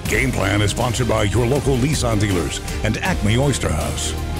Game Plan is sponsored by your local Nissan dealers and Acme Oyster House.